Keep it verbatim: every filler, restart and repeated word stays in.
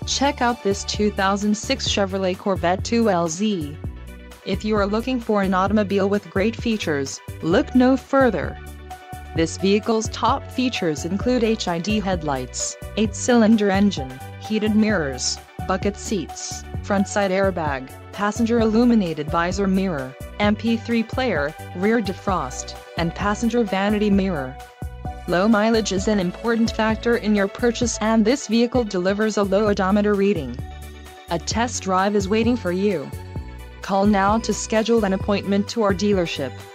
Check out this two thousand six Chevrolet Corvette two L Z. If you are looking for an automobile with great features, look no further. This vehicle's top features include H I D headlights, eight cylinder engine, heated mirrors, bucket seats, front side airbag, passenger illuminated visor mirror, M P three player, rear defrost, and passenger vanity mirror. Low mileage is an important factor in your purchase, and this vehicle delivers a low odometer reading. A test drive is waiting for you. Call now to schedule an appointment to our dealership.